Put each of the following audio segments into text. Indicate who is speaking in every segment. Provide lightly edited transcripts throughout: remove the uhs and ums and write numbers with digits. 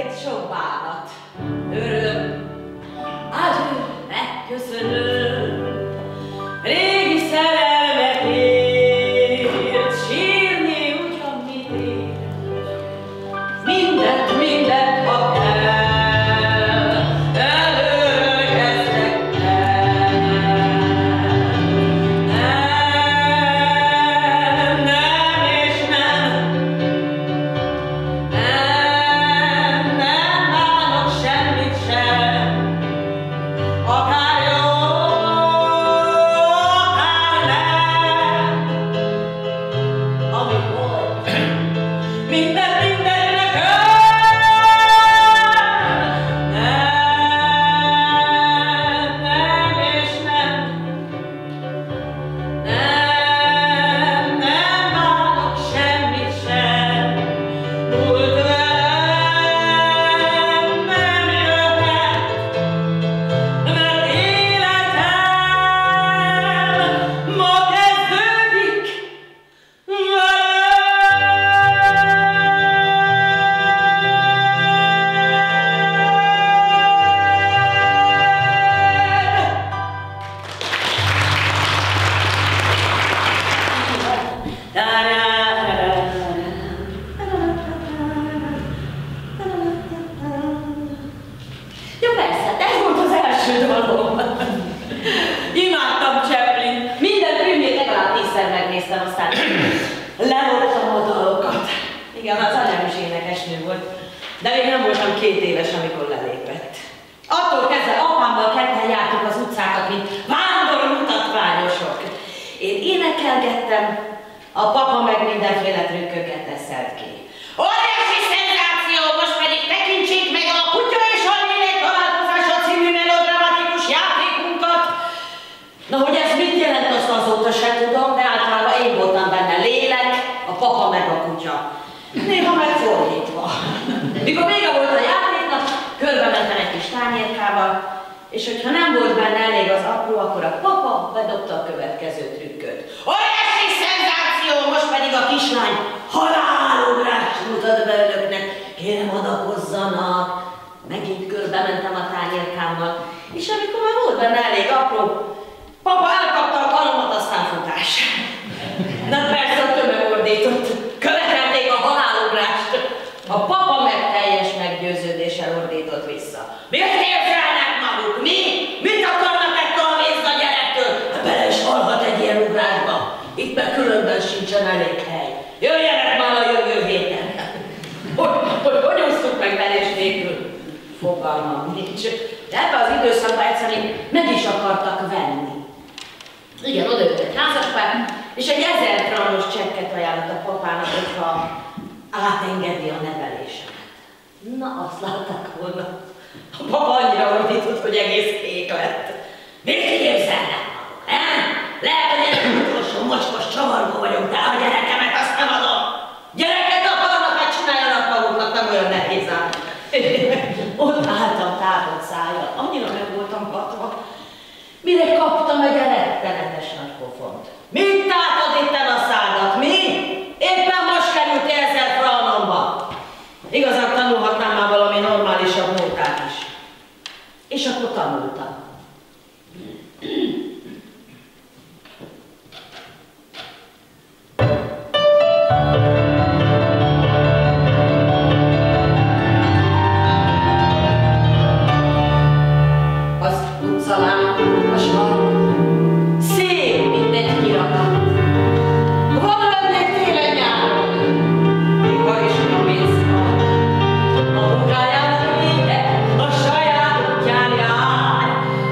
Speaker 1: ezért sok bánat, öröm, adő, megköszönöm, régi szerelmekért, sírni ugyan mit ér, mindent, ha kell, előről kezdtek el. Nem és nem, nem bánok semmit sem, akár jó, akár nem, ami volt, mindent mindennek nem és nem, nem bánok semmit sem, múlt velem nem jöhet, mert életem ma kezdődik Jó, persze, ez volt az első dalom. Imádtam Chaplin. Minden filmjét legalább 10-szer megnéztem, aztán leloptam a dalokat. Igen, az anyám is énekesnő volt, de még nem voltam 2 éves, amikor lelépett. Attól kezdve apámmal ketten jártuk az utcákat, mint vándor mutatványosok. Én énekelgettem, a papa meg mindenféle trükköket teszelt ki. Óriási szenzáció, most pedig tekintsék meg a Kutya és a Lélek találkozása című melodramatikus játékunkat. Na, hogy ez mit jelent, azt azóta sem tudom, de általában én voltam benne lélek, a papa meg a kutya. Néha megfordítva. Mikor vége volt a játéknak, körbe mentem egy kis tányérkával, és hogyha nem volt benne elég az apró, akkor a papa bedobta a következő trükköt. Óriási szenzáció, most pedig a kislány halálugrást mutat be önöknek. Kérem, adakozzanak. Megint körbe mentem a tányérkámmal, és amikor már volt benne elég apró, papa elkapta a kalomat, aztán futás. Na persze a tömeg ordított. Követelték a halálugrást. A papa meg teljes meggyőződéssel ordított vissza. Miért képzelnek maguk? Mi? Mit akarnak ettől a vészna gyerektől? Hát bele is halhat egy ilyen ugrásba. Itt meg különben sincsen elég hely. Jöjjenek már a jövő héten. Hogy osztuk meg velés nélkül? Fogalmam nincs. De ebbe az időszakban egyszerűen meg is akartak venni. Igen, odajött egy házaspár, és egy 1000 frankos csekket ajánlott a papának, hogyha átengedi a nevelésemet. Na, azt látták volna. A papa annyira ordított, hogy egész kék lett. Mit képzelnek maguk, Lehet, hogy én utolsó mocskos csavargó vagyok, de a gyerekemet azt nem adom. Gyereket akarnak, hát csináljanak maguknak, nem olyan nehéz ám. Ott álltam tátott szájjal, annyira meg voltam hatva, mire kaptam egy rettenetes nagy pofont. Mit tátod itten a szádat, mi? Éppen most került 1000 frankba. Igazán tanulhatnám már valami normálisabb munkát is. És akkor tanultam. Az utcalám, a sark, szép, mint egy kirakat. Van lennék télen-nyáron, mikor is a mészkal. A munkájának vége, a saját útján jár.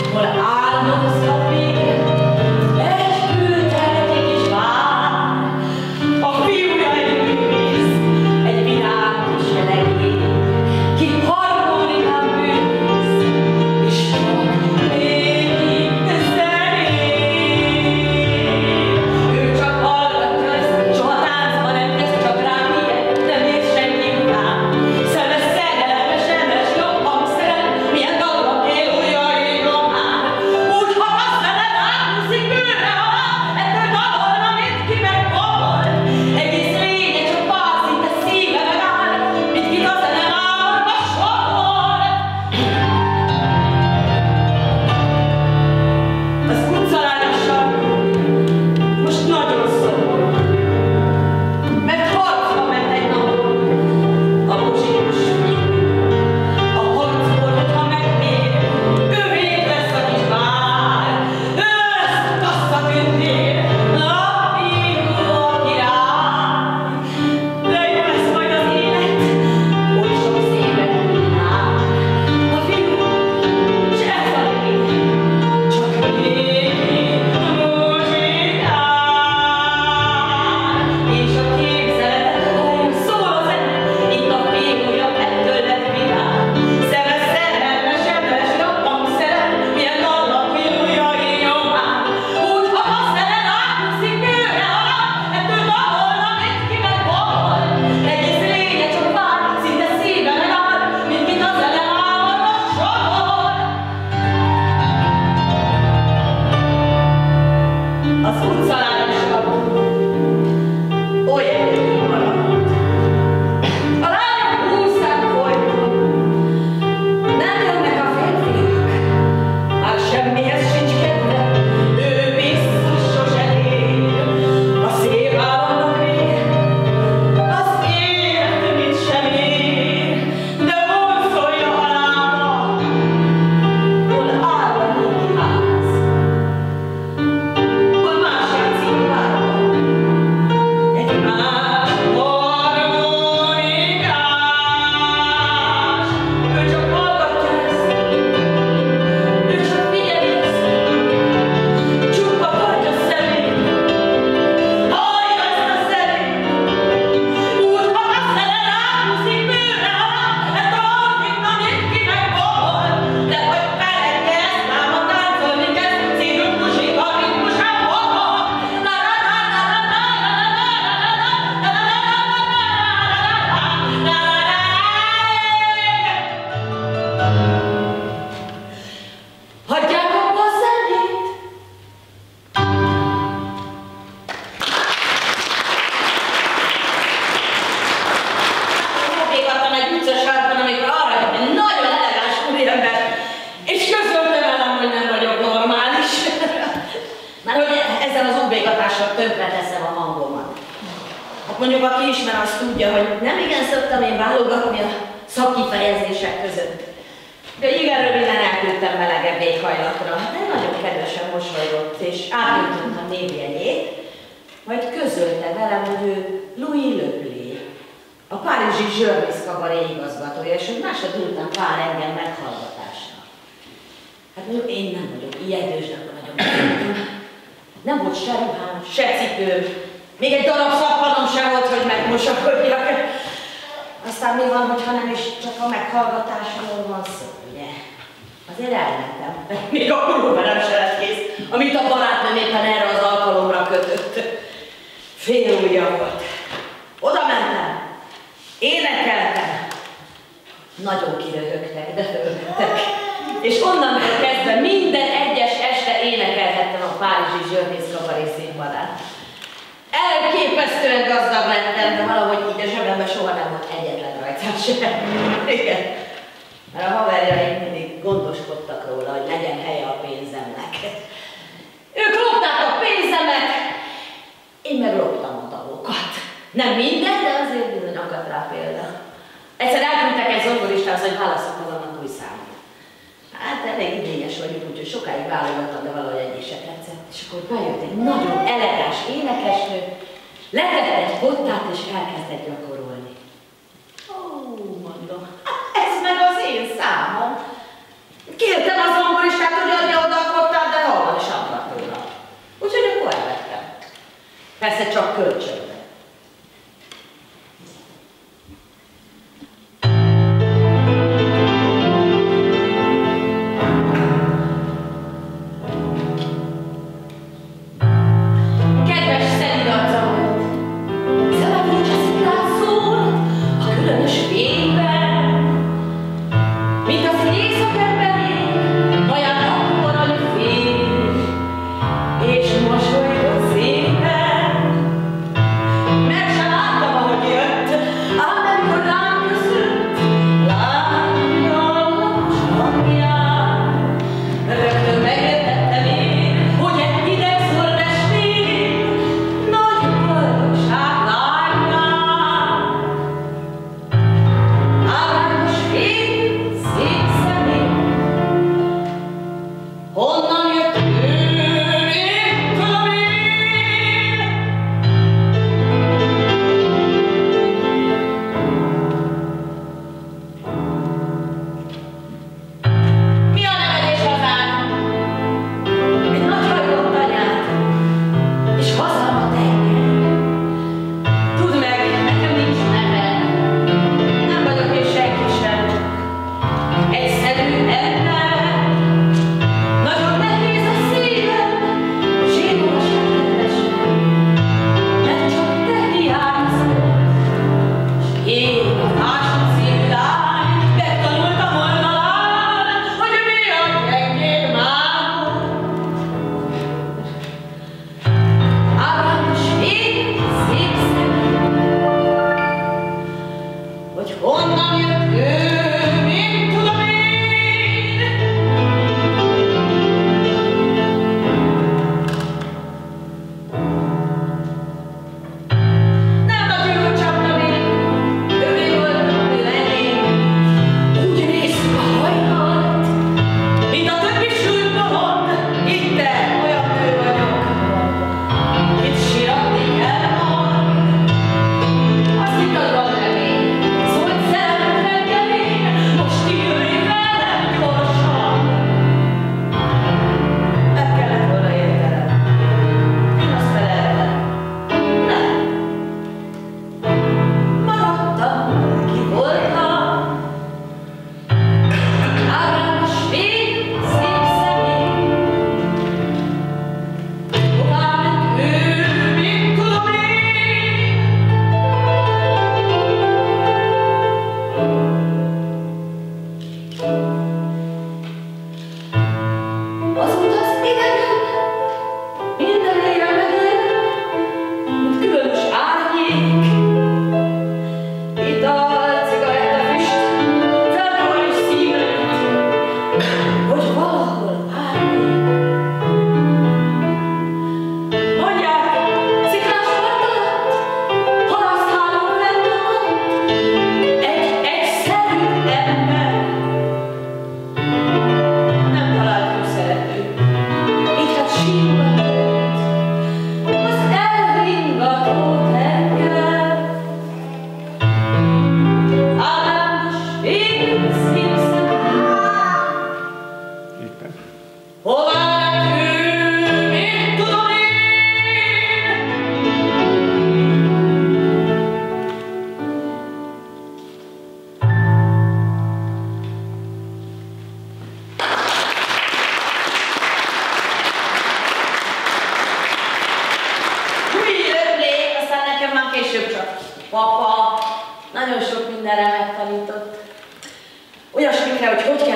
Speaker 1: Mondjuk aki ismer, azt tudja, hogy nem igen szoktam én válogatni a szakkifejezések között. De igen röviden elküldtem melegebb éghajlatra, de nagyon kedvesen mosolygott, és átnyújtott a névjegyét, majd közölte velem, hogy ő Louis Leplé, a párizsi Zsörvész kabaré igazgatója, és hogy másodul után vár engem meghallgatásra. Hát mondjuk én nem vagyok ijedős, de akkor nagyon megjöttem. Nem volt se ruhám, se cipőm, még egy darab szappanom se volt, hogy megmosakodjak. Aztán mi van, hogyha nem is csak a meghallgatásról van szó, ugye? Azért elmentem, még a pulóverem se lett kész, amit a barátnőm éppen erre az alkalomra kötött. Fél ujja volt. Oda mentem, énekeltem. Nagyon kiröhögtek, de fölvettek. És onnantól kezdve minden egyes este énekelhettem a párizsi Zsörvész kabaré színpadán. Elképesztően gazdag lettem, de valahogy így a zsebemben soha nem volt egyetlen rajtszám sem. Igen. Mert a haverjaim mindig gondoskodtak róla, hogy legyen helye a pénzemnek. Ők lopták a pénzemet, én meg loptam a dalokat. Nem minden, de azért bizony akadt rá példa. Egyszer elküldtek egy zongoristához, hogy válasszak magamnak új számot. Hát elég idényes vagyok, úgyhogy sokáig válogattam, de valahogy egyik se tetszett. És akkor bejött egy nagyon elegáns énekesnő, letett egy bottát és elkezdett gyakorolni. Ó, mondom, ez meg az én számom. Kértem a zongoristát, hogy adja oda a bottát, de hallani sem akart róla. Úgyhogy akkor elvettem. Persze csak kölcsönbe.
Speaker 2: Kedves Szelid arca volt! Szabadíts a sziklán szó!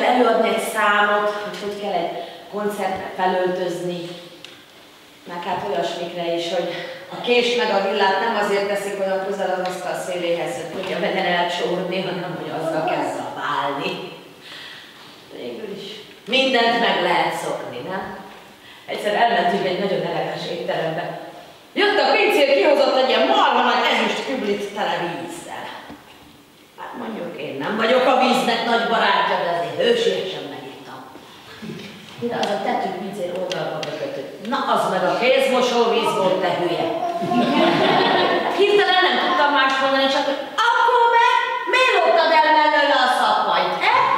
Speaker 1: előadni egy számot, hogy kell egy koncertre felöltözni, meg hát olyasmikre is, hogy a kést meg a villát nem azért teszik olyan közel az asztal széléhez, hogy tudja benne elcsórni, hanem hogy azzal kell zabálni. Végül is mindent meg lehet szokni, nem? Egyszer elmentünk egy nagyon elegáns étterembe. Jött a pincér, kihozott egy ilyen marha nagy ezüst küblit tele vízzel. Hát mondjuk én nem vagyok a víznek nagy barátja, de azért hősiesen megittam. Mire az a tetőpincér oldalba bökött, hogy na az meg a kézmosóvíz volt, te hülye. Hát hirtelen nem tudtam más mondani, csak hogy akkor meg miért loptad el mellőle a szappanyt,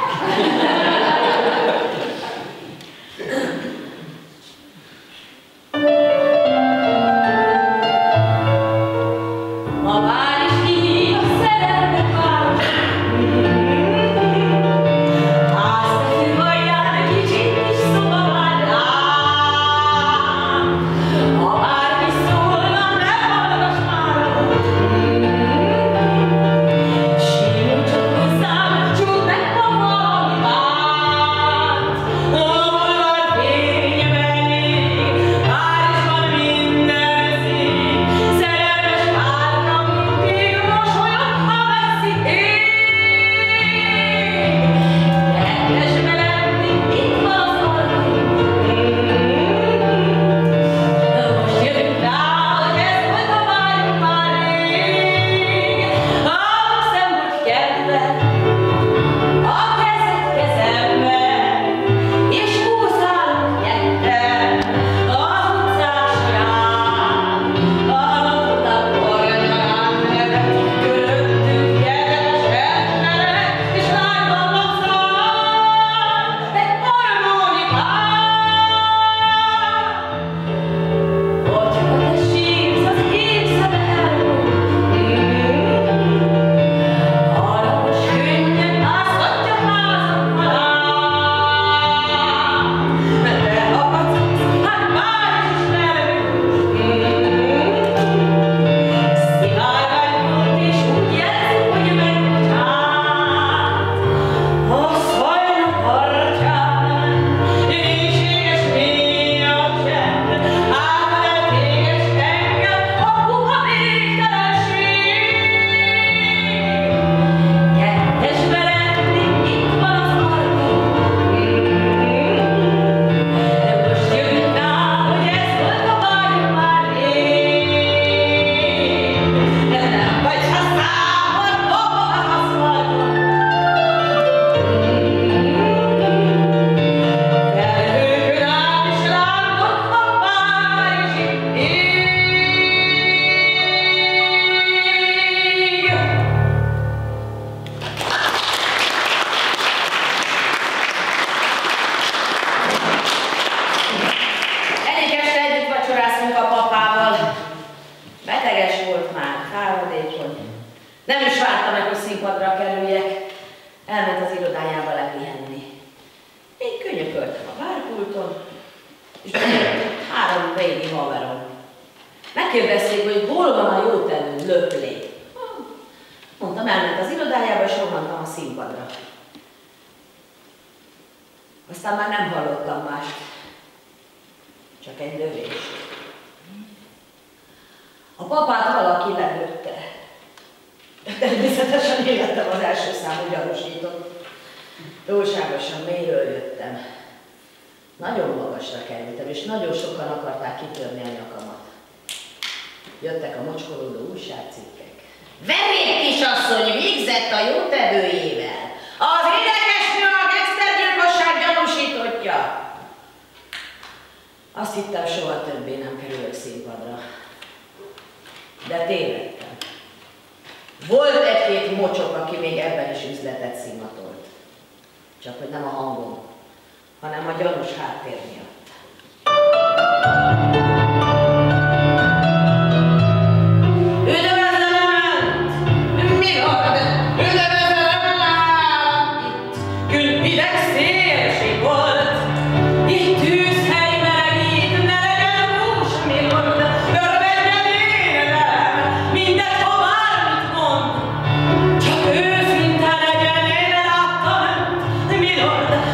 Speaker 1: aztán már nem hallottam mást, csak egy lövés. A papát valaki lelőtte. Természetesen én lettem az első számú gyanúsított. Túlságosan mélyről jöttem. Nagyon magasra kerültem, és nagyon sokan akarták kitörni a nyakamat. Jöttek a mocskolódó újságcikkek. Verék kisasszony végzett a jótevőjével. Az édesnő a gangstergyilkosság gyanúsítottja. Azt hittem, soha többé nem kerülök színpadra. De tévedtem. Volt egy-két mocsok, aki még ebben is üzletet szimatolt. Csak hogy nem a hangom, hanem a gyanús háttér miatt.
Speaker 2: Milord!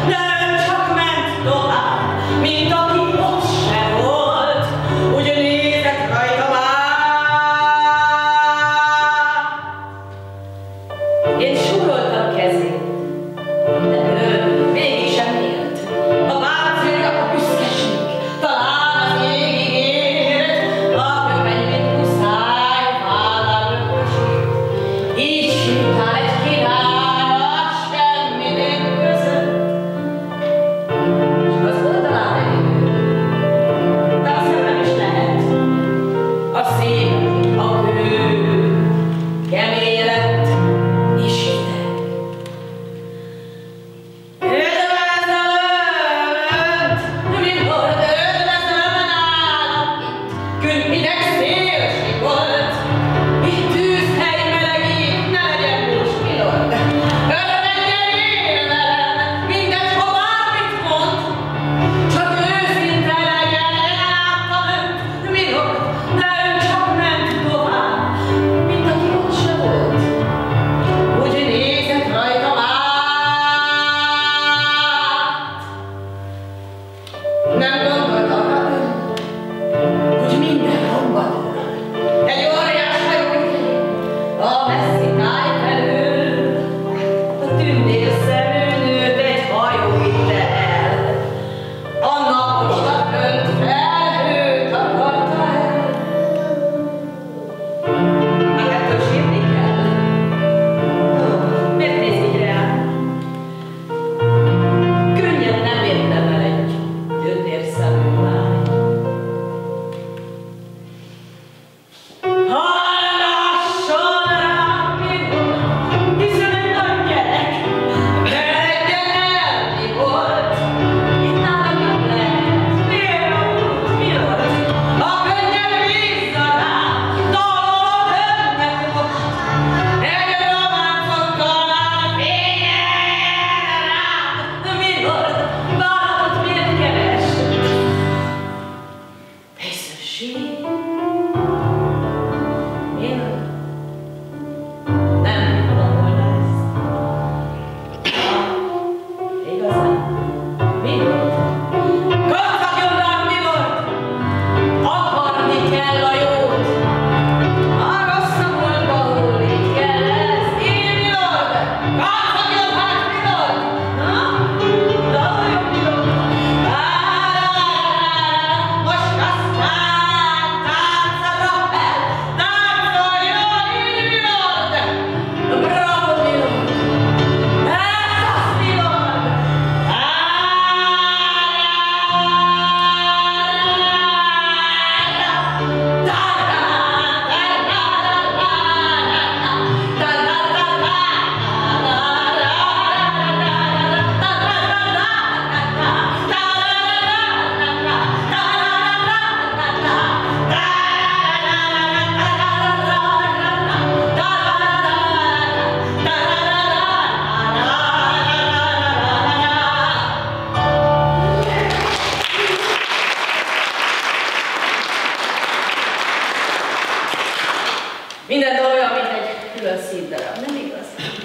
Speaker 1: Minden olyan, mint egy külön színdarab, nem igaz?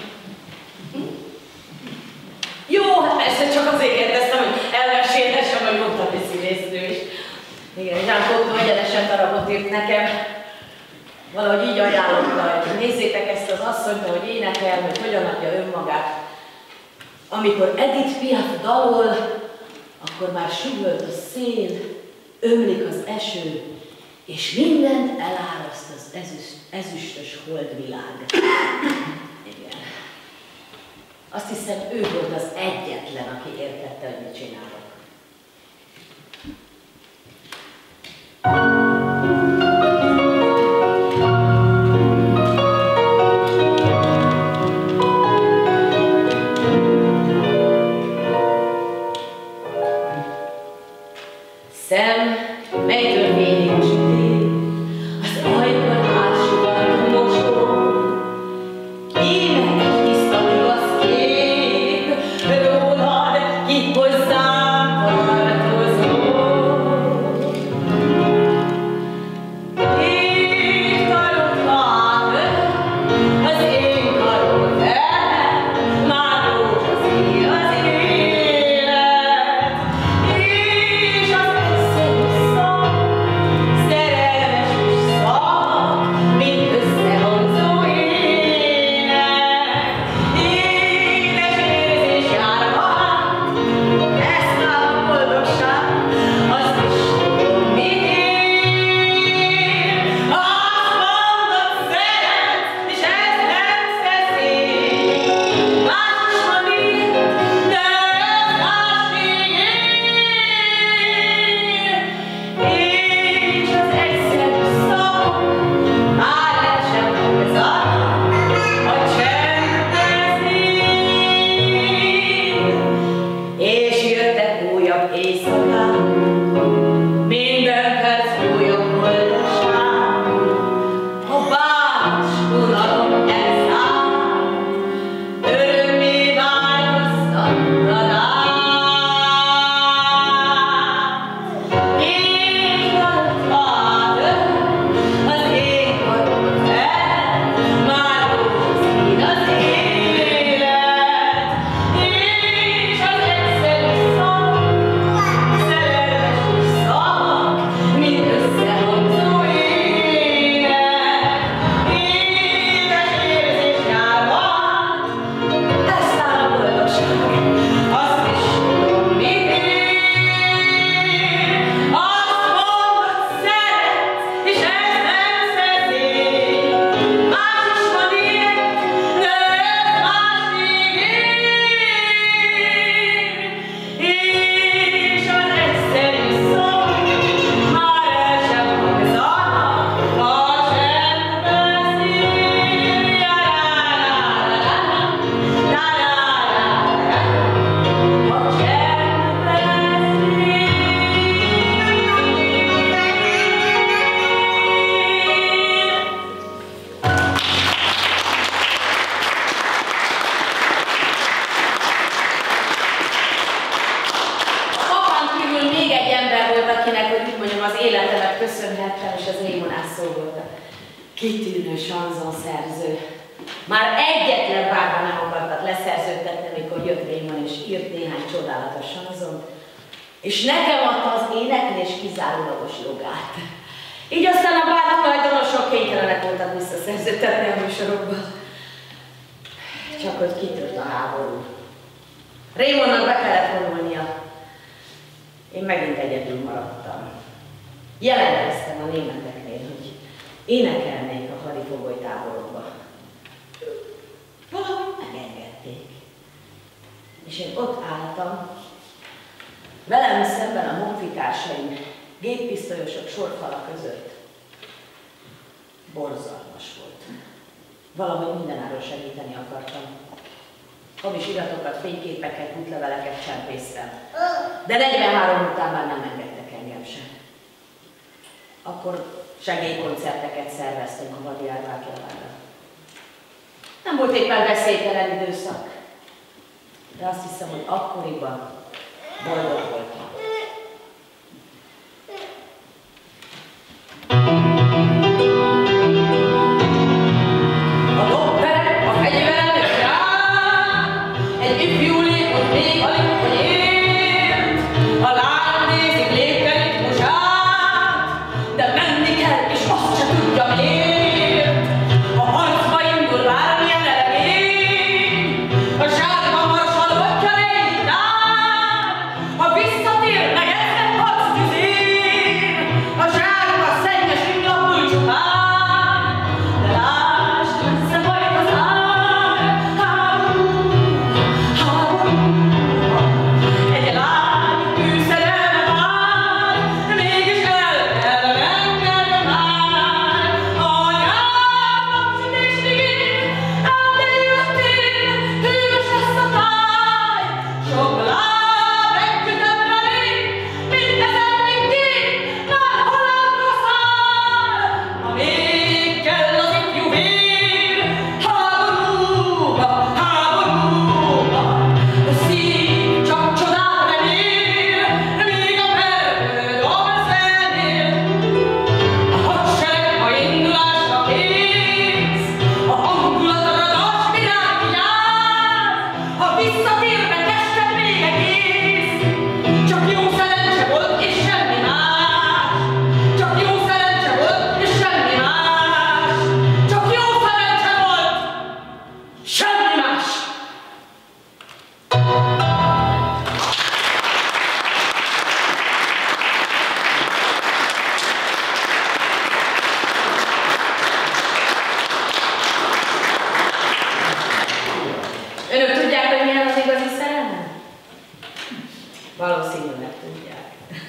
Speaker 1: Jó, hát persze csak azért kérdeztem, hogy elmesélhessem, hogy mondtam egy színésznő is. Igen, Jean Cocteau egyenesen darabot írt nekem. Valahogy így ajánlotta, hogy nézzétek ezt az asszonyt, ahogy énekel, hogy hogyan adja önmagát. Amikor Edith Piaf dalol, akkor már süvölt a szél, ömlik az eső, és mindent eláraszt az ezüstös holdvilág. Igen. Azt hiszem, ő volt az egyetlen, aki értette, hogy mit csinálok. Szem, melytől félig sütél, az ajkon átsugalt mosoly. Íme egy tiszta igaz kép, rólad, ki hozzám Kitűnő sanzonszerző. Már egyetlen bárban nem akartak leszerződtetni, amikor jött Raymond és írt néhány csodálatos sanzont, és nekem adta az éneklés kizárólagos jogát. Így aztán a bár tulajdonosok kénytelenek voltak visszaszerződtetni a műsorokba. Csak hogy kitört a háború. Raymondnak be kellett vonulnia. Én megint egyedül maradtam. Jelentkeztem a németeknél, hogy énekelnék a hadifogolytáborokba. Valahogy megengedték. És én ott álltam, velem szemben a honfitársaim, géppisztolyosok sorfala között. Borzalmas volt. Valahogy mindenáról segíteni akartam. Hamis iratokat, fényképeket, útleveleket csempésztem. De 43 után már nem engedtek engem sem. Akkor segélykoncerteket szerveztünk a hadjárvák javára. Nem volt éppen veszélytelen időszak, de azt hiszem, hogy akkoriban boldog voltam. A dokterek a fegyverem és rá, egy ifjú lépott még alig, hogy ért, a lány nézik lépteritmusát, de menni kell, és azt se tudja miért. A harcba indul bármilyen elegény, a zsárba marsal vagy cseréljítár, ha visszatér meg ezzel harctüzér, a zsárba szennyes illapul csupán, de lásd, összebajt az ár, háború, egy lány bűszerelme vár, mégis el kell mennie már. Anyám, napsütésig él, ám de jöttél, hűvös lesz a táj, sok láb együttemre lép, mindezen mindig már halálra száll. Ha még kell az ifjú vér, háborúba, háborúba, a szív csak csodát remél, míg a perdő dobszenél. A hadsereg a indulásra kész, a hangulatra nagy virág vigyáz, ha visszatérve tested még egész, csak jó szerencse volt és semmi más, csak jó szerencse volt és semmi más, csak jó szerencse volt, semmi más. Önök tudják, hogy milyen az igazi szerelem? Valószínűleg tudják.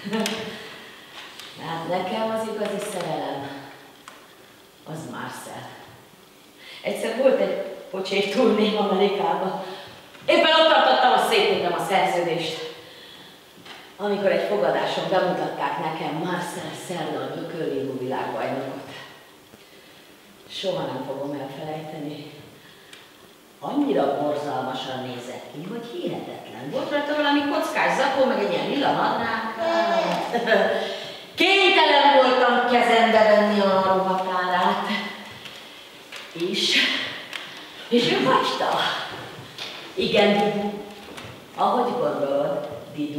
Speaker 1: Hát nekem az igazi szerelem az Marcel. Egyszer volt egy pocsék turném Amerikában. Éppen ott tartottam, hogy szétírtam a szerződést. Amikor egy fogadáson bemutatták nekem Marcel Cerdan ökölvívó világbajnokot. Soha nem fogom elfelejteni. Annyira borzalmasan nézett ki, hogy hihetetlen. Volt rajta valami kockás zakó, meg egy ilyen lila nadrág. Kénytelen voltam kezembe venni a ruhatárát. És ő hagyta. Igen, Didu. Ahogy gondolod, Didu.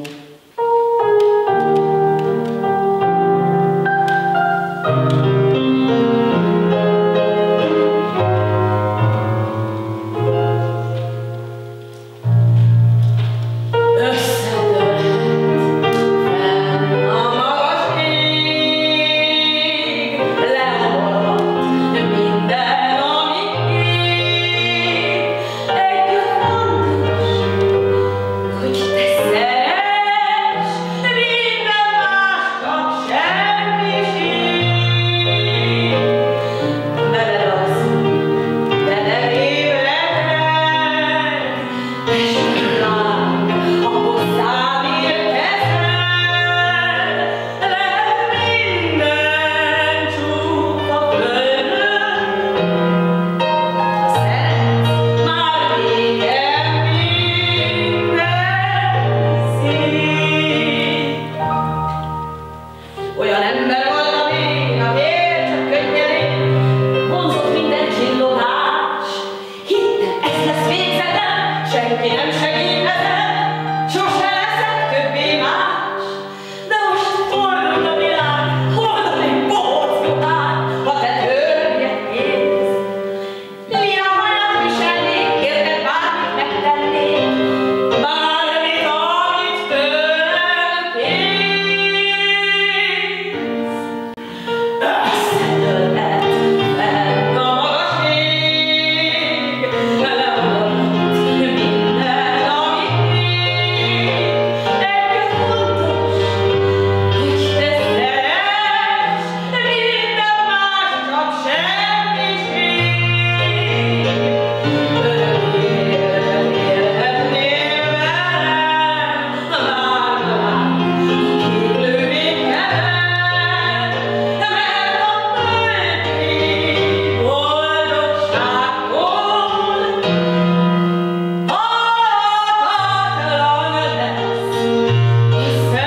Speaker 2: Hogy te szeretsz,
Speaker 1: nem segít ezen, sose leszek többé más. De most fordult a világ, hordanék bohóckodát, ha te törvényet érsz. Milyen hajat viselnék, érted bármit megtennék, bármit, amit tőlem kérsz. Összedőlhet fenn a magas ég, leomlott minden, amit még. Nekem fontos, hogy te szeress, minden más csak semmiség. Örökké élhetnél velem, várnál a kék lövényemet, mert a földi boldogságból halhatatlan lesz a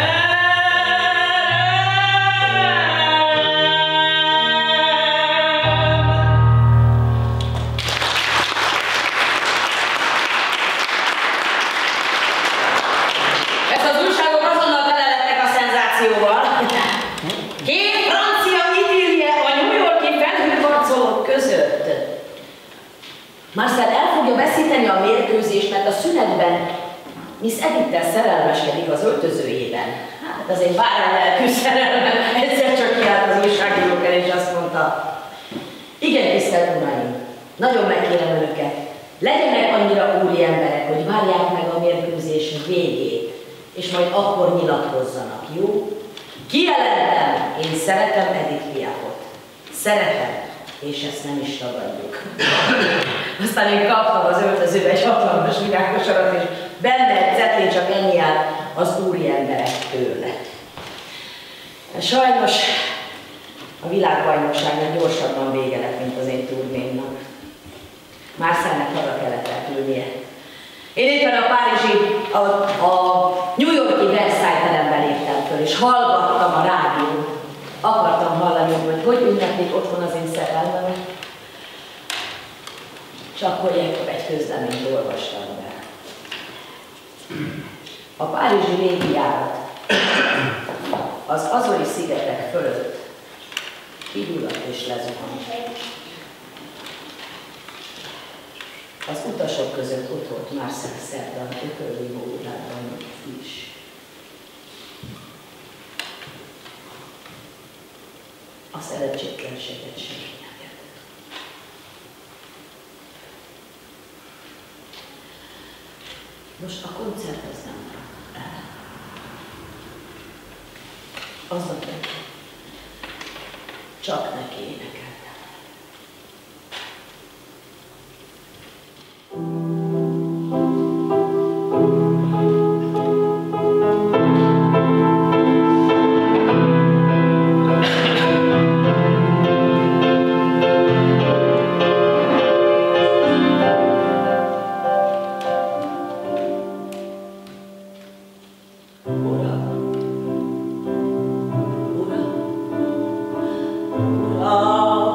Speaker 1: Ezt az újságok azonnal telelettek a szenzációval. Két francia idillje a New York-i felhőkarcolók között. Marcel el fogja veszíteni a mérkőzést, mert a szünetben Miss Edith-tel szerelmeskedik az öltözőjében. Hát azért bár a lelkű szerelmem, egyszer csak kiállt az újságírók el, és azt mondta: igen, tisztelt uraim, nagyon megkérem önöket, legyenek annyira úri emberek, hogy várják meg a mérkőzés végét, és majd akkor nyilatkozzanak, jó? Kijelentem, én szeretem Edith Piafot. Szeretem, és ezt nem is tagadjuk. Aztán én kaptam az öltözőbe egy hatalmas virágkosarat, és benne egy cetlén, csak ennyi áll: az úri emberek tőle. Sajnos a világbajnokságnak gyorsabban vége lett, mint az én turnémnak. Marcelnek haza kellett elküldnie. Én éppen a New York-i Versailles teremben léptem föl, és hallgattam a rádión. Akartam hallani, hogy ünneplik otthon az én szerelmemet. És akkor ilyenkor egy közleményt olvastam be. A párizsi légijárat az Azori-szigetek fölött kigyulladt és lezuhant. Az utasok között ott volt Marcel Cerdan, ökölvívó világban is. A szerencsétlenséget senki nem értett. Most a koncert az nem maradt el. Aznap csak neki énekeltem.
Speaker 2: Oh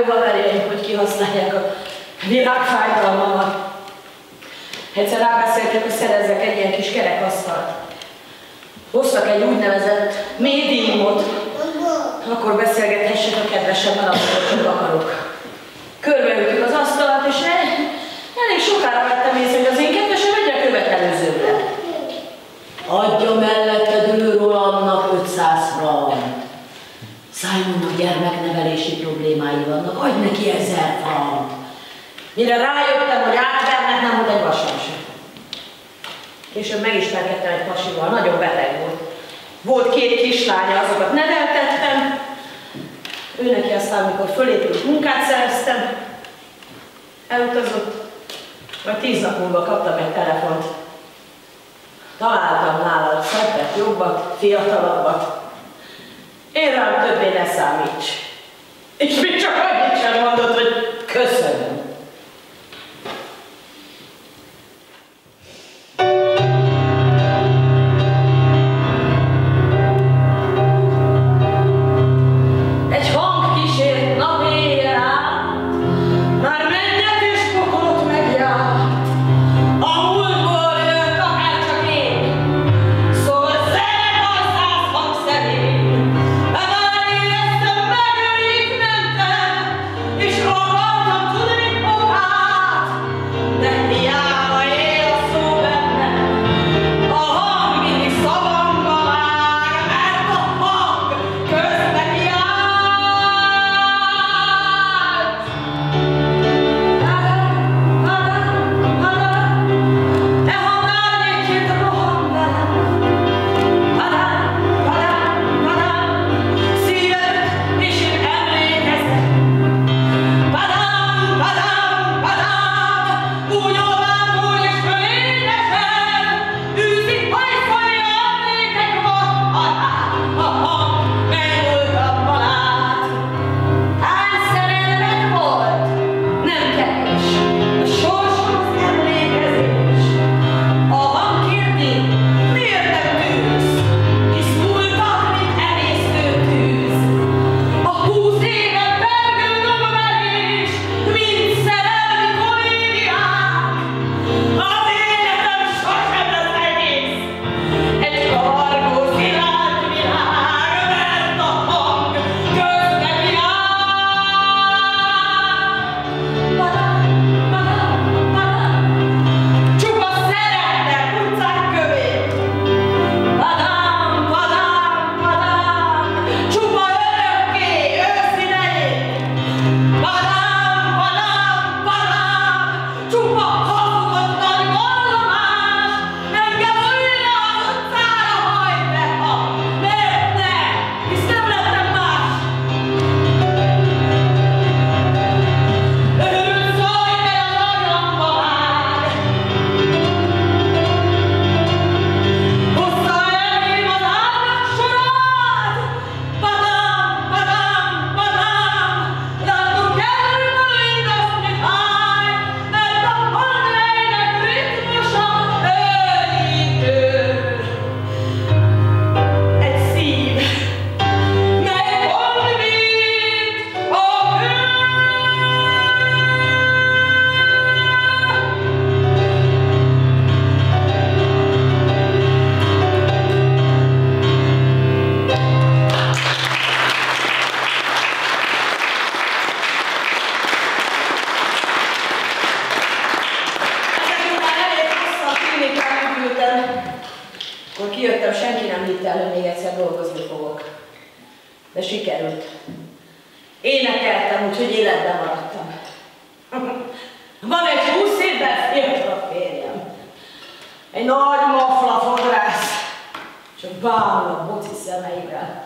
Speaker 1: jobban verjeim, hogy kihasználják a világfájdalmamat. Egyszer rábeszéltek, hogy szerezzek egy ilyen kis kerekasztalt. Hoztak egy úgynevezett médiumot, akkor beszélgethessek a kedvesemmel, amikor csak akarok. Körbeültük az asztalat, és elég sokára vettem észre, hogy az én kedvesem egyre követelőzőbb lett. Adja melletted ülő Rolandnak 500 franc. Simonnak gyermeknevelési problémái vannak, adj neki 1000 franc. Mire rájöttem, hogy átvernek, nem volt egy vasam sem. Később megismerkedtem egy pasival, nagyon beteg volt. Volt 2 kislánya, azokat neveltettem. Őneki aztán, amikor fölépült, munkát szereztem, elutazott, majd 10 nap múlva kaptam egy telefont. Találtam nálad szebbet, jobbat, fiatalabbat. Én rám többé ne számíts. És még csak annyit sem mondott, hogy köszönöm. De sikerült. Énekeltem, úgyhogy életben maradtam. Van egy 20 évvel fiatal férjem. Egy nagy mafla fodrász. Csak bámul a boci szemeivel.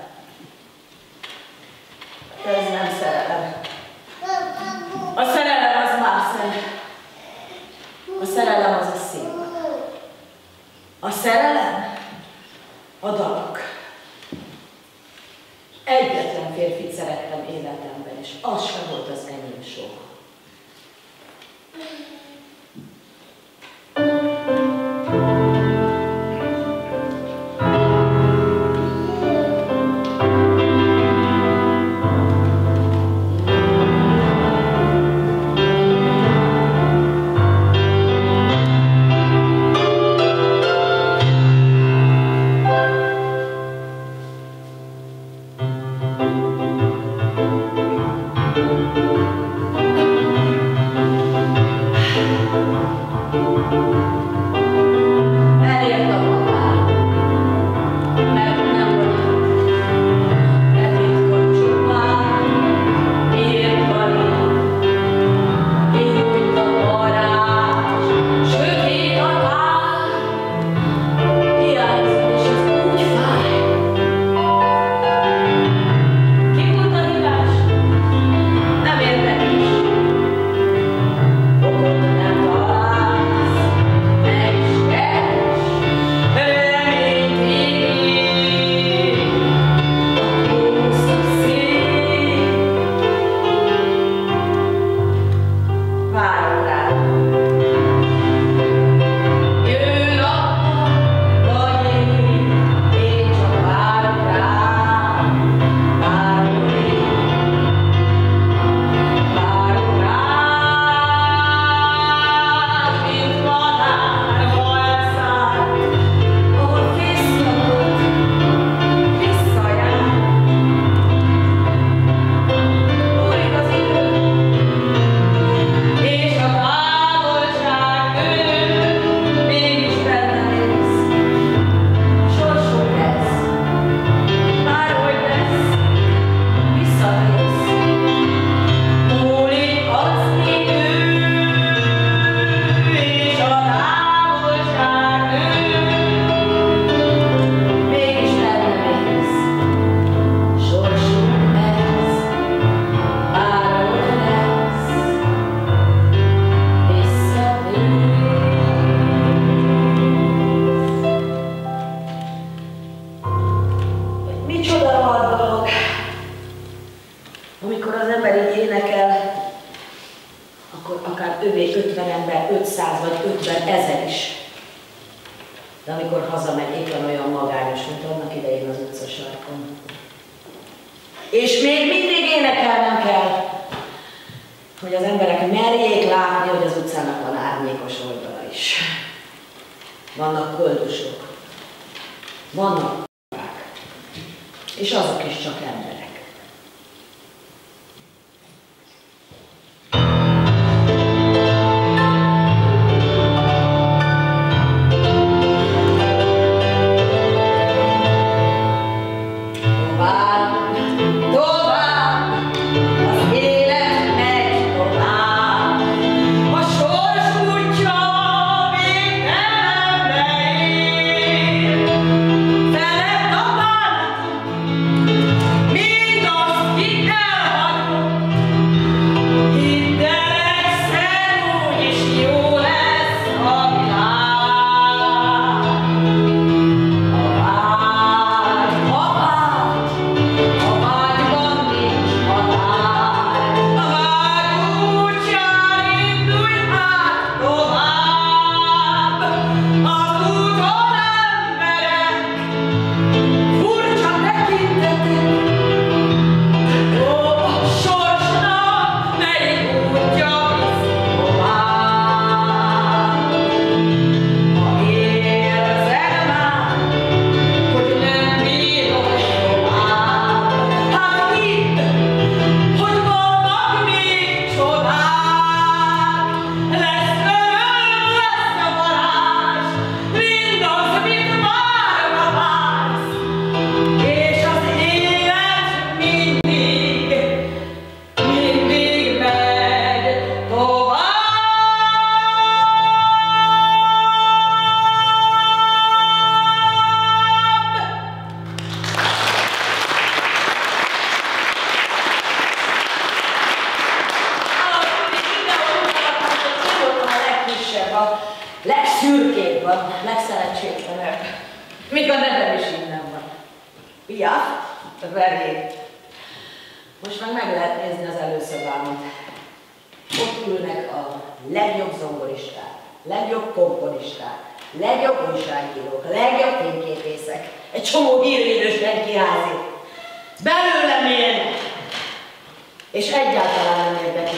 Speaker 1: Ez nem szerelem. A szerelem az más szem. A szerelem az a szív. A szerelem a dalok. Egyetlen férfit szerettem életemben, és az sem volt az enyém soha. De amikor hazamegy, éppen olyan magányos, mint annak idején az utcasarkon. És még mindig énekelnem kell, hogy az emberek merjék látni, hogy az utcának van árnyékos oldala is. Vannak koldusok, vannak kurák, és azok is csak emberek. Legszürkébb van, legszerencsétlenebb. Még a nevem is innen van. Ja, verjét. Most meg lehet nézni az előszobámat. Ott ülnek a legjobb zongoristák, legjobb komponisták, legjobb újságírók, legjobb fényképészek, egy csomó hírvédős rendkiházi. Belőlem élnek. És egyáltalán nem érdekli